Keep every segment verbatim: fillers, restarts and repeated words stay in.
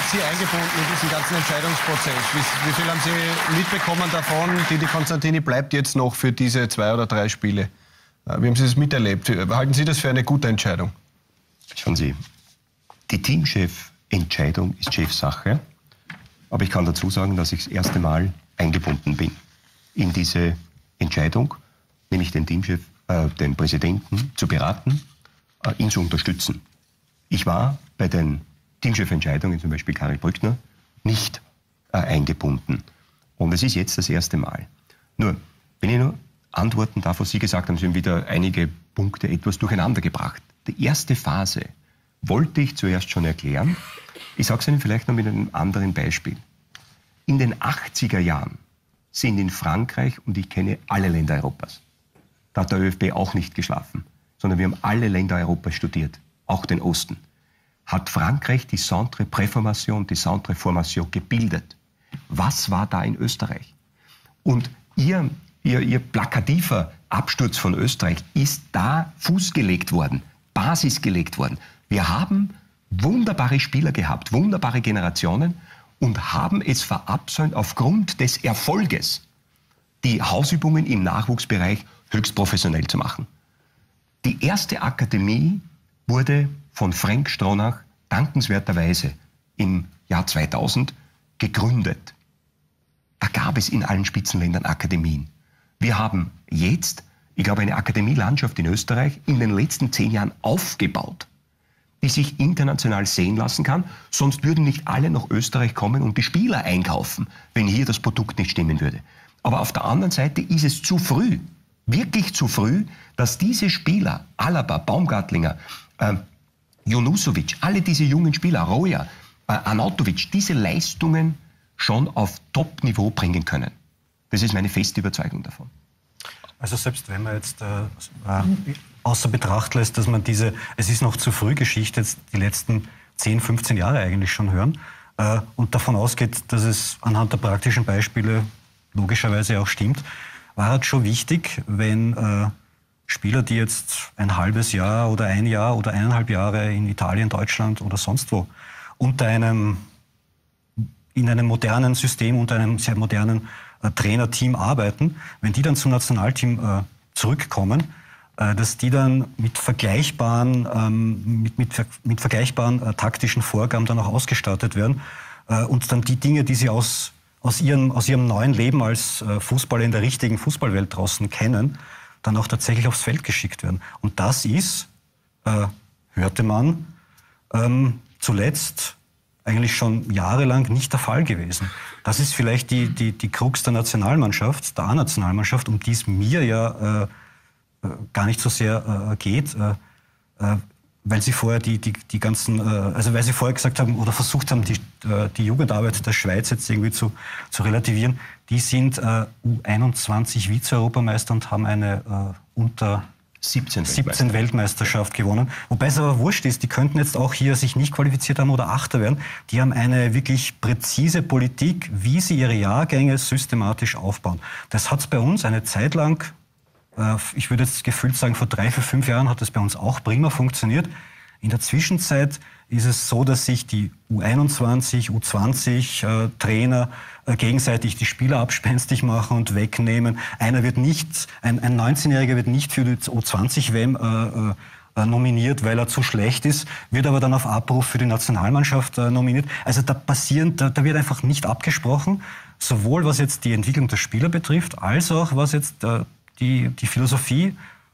Sie eingebunden in diesen ganzen Entscheidungsprozess? Wie, wie viel haben Sie mitbekommen davon? Didi Constantini bleibt jetzt noch für diese zwei oder drei Spiele. Wie haben Sie das miterlebt? Halten Sie das für eine gute Entscheidung? Schauen Sie, die Teamchef-Entscheidung ist Chefsache. Aber ich kann dazu sagen, dass ich das erste Mal eingebunden bin in diese Entscheidung, nämlich den Teamchef, äh, den Präsidenten zu beraten, äh, ihn zu unterstützen. Ich war bei den Teamchef-Entscheidungen, zum Beispiel Karl Brückner, nicht äh, eingebunden. Und es ist jetzt das erste Mal. Nur, wenn ich nur antworten darf, was Sie gesagt haben, Sie haben wieder einige Punkte etwas durcheinander gebracht. Die erste Phase wollte ich zuerst schon erklären. Ich sage es Ihnen vielleicht noch mit einem anderen Beispiel. In den achtziger Jahren sind in Frankreich, und ich kenne alle Länder Europas, da hat der ÖFB auch nicht geschlafen, sondern wir haben alle Länder Europas studiert, auch den Osten, hat Frankreich die Centre Préformation, die Centre Formation gebildet. Was war da in Österreich? Und ihr, ihr, ihr plakativer Absturz von Österreich ist da Fuß gelegt worden, Basis gelegt worden. Wir haben wunderbare Spieler gehabt, wunderbare Generationen und haben es verabsäumt, aufgrund des Erfolges die Hausübungen im Nachwuchsbereich höchst professionell zu machen. Die erste Akademie wurde von Frank Stronach dankenswerterweise im Jahr zweitausend gegründet. Da gab es in allen Spitzenländern Akademien. Wir haben jetzt, ich glaube, eine Akademielandschaft in Österreich in den letzten zehn Jahren aufgebaut, die sich international sehen lassen kann. Sonst würden nicht alle nach Österreich kommen und die Spieler einkaufen, wenn hier das Produkt nicht stimmen würde. Aber auf der anderen Seite ist es zu früh, wirklich zu früh, dass diese Spieler, Alaba, Baumgartlinger, äh, Junusovic, alle diese jungen Spieler, Roja, äh, Arnautovic, diese Leistungen schon auf Top-Niveau bringen können. Das ist meine feste Überzeugung davon. Also selbst wenn man jetzt äh, äh, außer Betracht lässt, dass man diese, es ist noch zu früh Geschichte, jetzt die letzten zehn, fünfzehn Jahre eigentlich schon hören äh, und davon ausgeht, dass es anhand der praktischen Beispiele logischerweise auch stimmt, war halt schon wichtig, wenn äh, Spieler, die jetzt ein halbes Jahr oder ein Jahr oder eineinhalb Jahre in Italien, Deutschland oder sonst wo unter einem, in einem modernen System, unter einem sehr modernen äh, Trainerteam arbeiten, wenn die dann zum Nationalteam äh, zurückkommen, äh, dass die dann mit vergleichbaren, ähm, mit, mit, mit vergleichbaren äh, taktischen Vorgaben dann auch ausgestattet werden äh, und dann die Dinge, die sie aus, aus, ihrem, aus ihrem neuen Leben als äh, Fußballer in der richtigen Fußballwelt draußen kennen, dann auch tatsächlich aufs Feld geschickt werden. Und das ist, äh, hörte man, ähm, zuletzt eigentlich schon jahrelang nicht der Fall gewesen. Das ist vielleicht die, die, die Krux der Nationalmannschaft, der A-Nationalmannschaft, um die es mir ja äh, gar nicht so sehr äh, geht, äh, äh, weil sie vorher die, die, die ganzen, äh, also weil sie vorher gesagt haben oder versucht haben, die, äh, die Jugendarbeit der Schweiz jetzt irgendwie zu, zu relativieren. Die sind äh, U einundzwanzig Vize-Europameister und haben eine äh, unter siebzehn Weltmeisterschaft gewonnen. Wobei es aber wurscht ist, die könnten jetzt auch hier sich nicht qualifiziert haben oder Achter werden. Die haben eine wirklich präzise Politik, wie sie ihre Jahrgänge systematisch aufbauen. Das hat es bei uns eine Zeit lang, äh, ich würde jetzt gefühlt sagen, vor drei, vier, fünf Jahren hat das bei uns auch prima funktioniert. In der Zwischenzeit ist es so, dass sich die U einundzwanzig, U zwanzig äh, Trainer äh, gegenseitig die Spieler abspenstig machen und wegnehmen. Einer wird nicht, ein, ein neunzehnjähriger wird nicht für die U zwanzig W M äh, äh, nominiert, weil er zu schlecht ist, wird aber dann auf Abruf für die Nationalmannschaft äh, nominiert. Also da passieren, da, da wird einfach nicht abgesprochen, sowohl was jetzt die Entwicklung der Spieler betrifft, als auch was jetzt äh, die, die Philosophie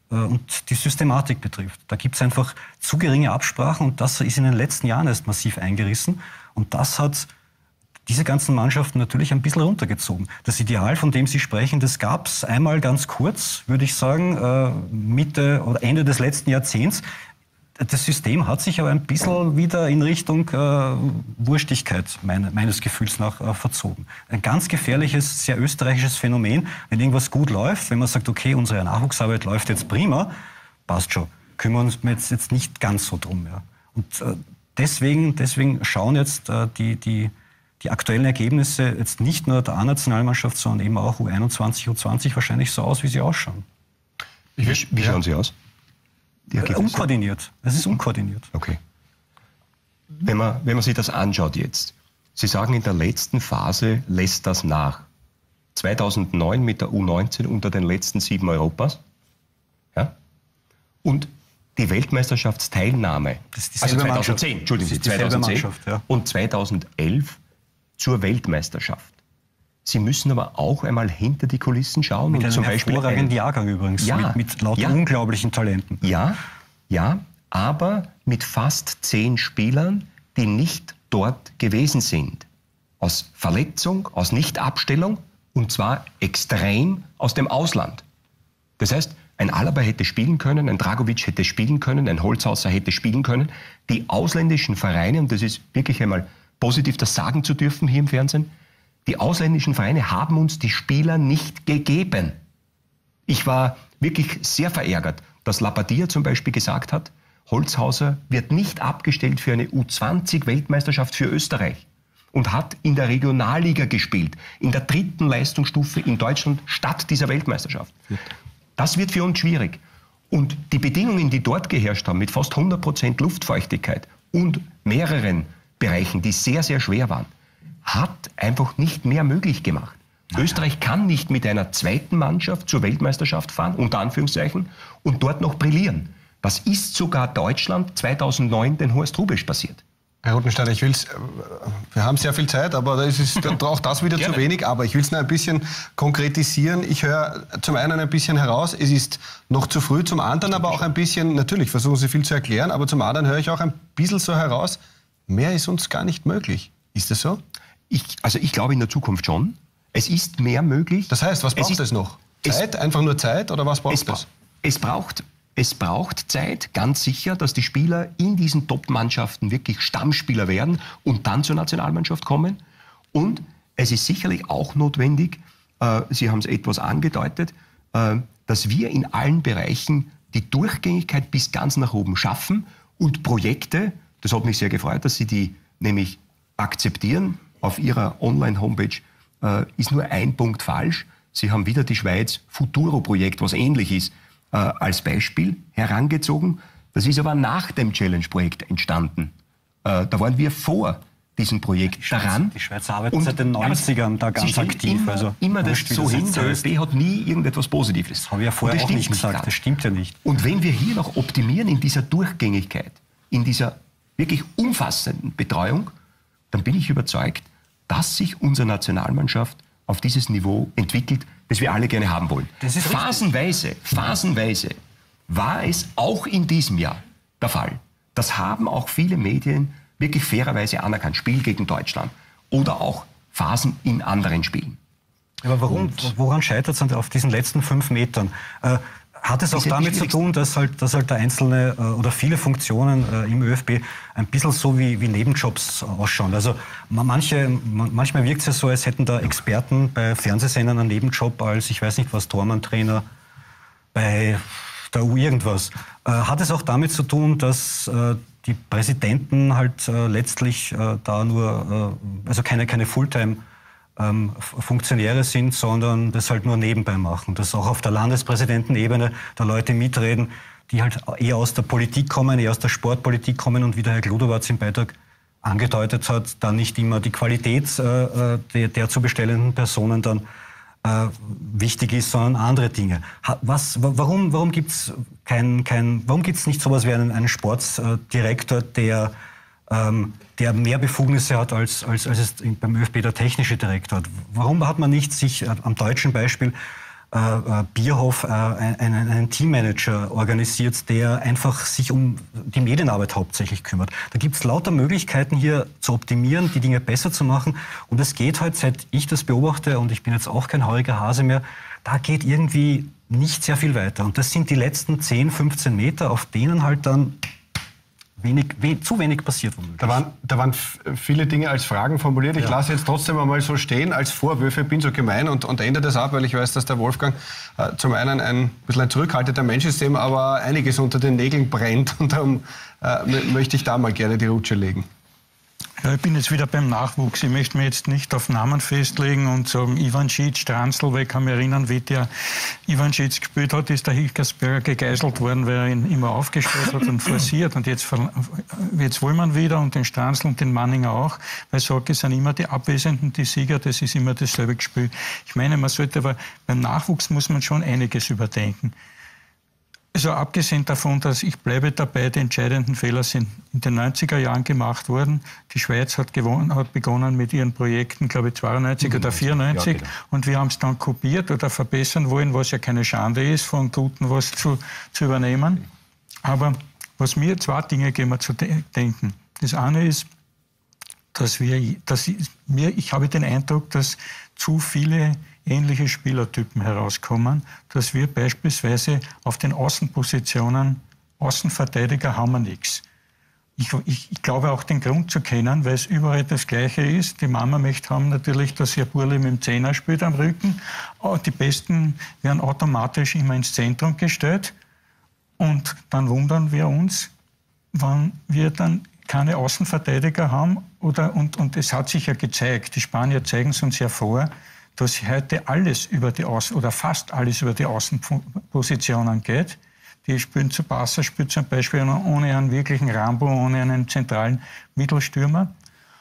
und die Systematik betrifft. Da gibt es einfach zu geringe Absprachen und das ist in den letzten Jahren erst massiv eingerissen und das hat diese ganzen Mannschaften natürlich ein bisschen runtergezogen. Das Ideal, von dem Sie sprechen, das gab es einmal ganz kurz, würde ich sagen, Mitte oder Ende des letzten Jahrzehnts. Das System hat sich aber ein bisschen wieder in Richtung äh, Wurstigkeit meine, meines Gefühls nach äh, verzogen. Ein ganz gefährliches, sehr österreichisches Phänomen, wenn irgendwas gut läuft, wenn man sagt, okay, unsere Nachwuchsarbeit läuft jetzt prima, passt schon, kümmern wir uns jetzt nicht ganz so drum. Ja. Und äh, deswegen, deswegen schauen jetzt äh, die, die, die aktuellen Ergebnisse jetzt nicht nur der A-Nationalmannschaft, sondern eben auch U einundzwanzig, U zwanzig wahrscheinlich so aus, wie sie ausschauen. Wie, wie schauen ja. sie aus? Unkoordiniert. Es ist unkoordiniert. Okay. Wenn man, wenn man sich das anschaut jetzt, Sie sagen, in der letzten Phase lässt das nach. zweitausendneun mit der U neunzehn unter den letzten sieben Europas. Ja? Und die Weltmeisterschaftsteilnahme, das ist also zweitausendzehn, Mannschaft. Entschuldigen Sie, zweitausendzehn ja. Und zweitausendelf zur Weltmeisterschaft. Sie müssen aber auch einmal hinter die Kulissen schauen. Mit und einem zum Beispiel hervorragenden ein, Jahrgang übrigens, ja, mit, mit lauter ja, unglaublichen Talenten. Ja, ja, aber mit fast zehn Spielern, die nicht dort gewesen sind. Aus Verletzung, aus Nichtabstellung und zwar extrem aus dem Ausland. Das heißt, ein Alaba hätte spielen können, ein Dragovic hätte spielen können, ein Holzhauser hätte spielen können. Die ausländischen Vereine, und das ist wirklich einmal positiv, das sagen zu dürfen hier im Fernsehen, die ausländischen Vereine haben uns die Spieler nicht gegeben. Ich war wirklich sehr verärgert, dass Labadia zum Beispiel gesagt hat, Holzhauser wird nicht abgestellt für eine U zwanzig Weltmeisterschaft für Österreich und hat in der Regionalliga gespielt, in der dritten Leistungsstufe in Deutschland statt dieser Weltmeisterschaft. Das wird für uns schwierig. Und die Bedingungen, die dort geherrscht haben, mit fast hundert Prozent Luftfeuchtigkeit und mehreren Bereichen, die sehr, sehr schwer waren, hat einfach nicht mehr möglich gemacht. Naja. Österreich kann nicht mit einer zweiten Mannschaft zur Weltmeisterschaft fahren, unter Anführungszeichen, und dort noch brillieren. Das ist sogar Deutschland zweitausendneun den Horst Rubesch passiert. Herr Rothensteiner, ich will's, wir haben sehr viel Zeit, aber da ist es auch das wieder zu wenig. Aber ich will es noch ein bisschen konkretisieren. Ich höre zum einen ein bisschen heraus, es ist noch zu früh, zum anderen aber auch ein bisschen, natürlich versuchen Sie viel zu erklären, aber zum anderen höre ich auch ein bisschen so heraus, mehr ist uns gar nicht möglich. Ist das so? Ich, also ich glaube in der Zukunft schon. Es ist mehr möglich. Das heißt, was braucht es, es noch? Zeit? Es, einfach nur Zeit oder was braucht es? Es, es braucht... Es braucht Zeit, ganz sicher, dass die Spieler in diesen Top-Mannschaften wirklich Stammspieler werden und dann zur Nationalmannschaft kommen. Und es ist sicherlich auch notwendig, äh, Sie haben es etwas angedeutet, äh, dass wir in allen Bereichen die Durchgängigkeit bis ganz nach oben schaffen und Projekte, das hat mich sehr gefreut, dass Sie die nämlich akzeptieren. Auf Ihrer Online-Homepage äh, ist nur ein Punkt falsch. Sie haben wieder die Schweiz Futuro-Projekt, was ähnlich ist, als Beispiel herangezogen. Das ist aber nach dem Challenge-Projekt entstanden. Äh, da waren wir vor diesem Projekt die Schweiz, daran. Die Schweizer arbeiten seit den neunzigern da ganz aktiv. Immer, also, immer das so hin, der ÖFB hat nie irgendetwas Positives. Das habe ich ja vorher auch nicht gesagt, grad. Das stimmt ja nicht. Und wenn wir hier noch optimieren in dieser Durchgängigkeit, in dieser wirklich umfassenden Betreuung, dann bin ich überzeugt, dass sich unsere Nationalmannschaft auf dieses Niveau entwickelt, das wir alle gerne haben wollen. Das ist phasenweise, phasenweise war es auch in diesem Jahr der Fall. Das haben auch viele Medien wirklich fairerweise anerkannt. Spiel gegen Deutschland oder auch Phasen in anderen Spielen. Aber warum, woran scheitert es denn auf diesen letzten fünf Metern? Äh, Hat es auch damit zu tun, dass halt, dass halt da einzelne äh, oder viele Funktionen äh, im ÖFB ein bisschen so wie, wie Nebenjobs ausschauen? Also manche, manchmal wirkt es ja so, als hätten da Experten bei Fernsehsendern einen Nebenjob als, ich weiß nicht was, Tormann-Trainer bei der U irgendwas. Äh, hat es auch damit zu tun, dass äh, die Präsidenten halt äh, letztlich äh, da nur, äh, also keine, keine Fulltime Ähm, Funktionäre sind, sondern das halt nur nebenbei machen. Dass auch auf der Landespräsidentenebene da Leute mitreden, die halt eher aus der Politik kommen, eher aus der Sportpolitik kommen und wie der Herr Gludowatz im Beitrag angedeutet hat, dann nicht immer die Qualität äh, der, der zu bestellenden Personen dann äh, wichtig ist, sondern andere Dinge. Ha, was, warum warum gibt es kein, kein, warum gibt's nicht sowas wie einen, einen Sportdirektor, der Ähm, der mehr Befugnisse hat, als, als, als es beim ÖFB der technische Direktor hat. Warum hat man nicht sich äh, am deutschen Beispiel äh, äh, Bierhoff äh, einen, einen Teammanager organisiert, der einfach sich um die Medienarbeit hauptsächlich kümmert? Da gibt es lauter Möglichkeiten hier zu optimieren, die Dinge besser zu machen. Und es geht halt, seit ich das beobachte, und ich bin jetzt auch kein heuriger Hase mehr, da geht irgendwie nicht sehr viel weiter. Und das sind die letzten zehn, fünfzehn Meter, auf denen halt dann Wenig, we, zu wenig passiert. Da waren, da waren viele Dinge als Fragen formuliert. Ich ja. lasse jetzt trotzdem einmal so stehen als Vorwürfe, bin so gemein und, und ändere das ab, weil ich weiß, dass der Wolfgang äh, zum einen ein bisschen ein zurückhaltender Mensch ist, dem aber einiges unter den Nägeln brennt und darum äh, möchte ich da mal gerne die Rutsche legen. Ja, ich bin jetzt wieder beim Nachwuchs. Ich möchte mich jetzt nicht auf Namen festlegen und sagen, Ivanschitz, Stranzl, weil ich kann mich erinnern, wie der Ivanschitz gespielt hat, ist der Hickersberger gegeißelt worden, weil er ihn immer aufgestellt hat und forciert. Und jetzt, jetzt wollen wir ihn wieder und den Stranzl und den Manninger auch, weil ich sage, es sind immer die Abwesenden, die Sieger, das ist immer dasselbe Spiel. Ich meine, man sollte aber, beim Nachwuchs muss man schon einiges überdenken. Also abgesehen davon, dass ich bleibe dabei, die entscheidenden Fehler sind in den neunziger Jahren gemacht worden. Die Schweiz hat, gewonnen, hat begonnen mit ihren Projekten, glaube ich, zweiundneunzig oder vierundneunzig. Ja, genau. Und wir haben es dann kopiert oder verbessern wollen, was ja keine Schande ist, von Guten was zu, zu übernehmen. Aber was mir zwei Dinge geben zu denken. Das eine ist, dass wir, dass ich, mir, ich habe den Eindruck, dass zu viele ähnliche Spielertypen herauskommen, dass wir beispielsweise auf den Außenpositionen, Außenverteidiger haben wir nichts. Ich, ich, ich glaube auch den Grund zu kennen, weil es überall das Gleiche ist. Die Mama möchte haben natürlich, dass ihr Burli mit dem Zehner spielt am Rücken. Die Besten werden automatisch immer ins Zentrum gestellt. Und dann wundern wir uns, wann wir dann keine Außenverteidiger haben. Oder, und, und es hat sich ja gezeigt, die Spanier zeigen es uns ja vor, dass heute alles über die Außen oder fast alles über die Außenpositionen geht. Die spielen zu Barca, spielt zum Beispiel ohne einen wirklichen Rambo, ohne einen zentralen Mittelstürmer.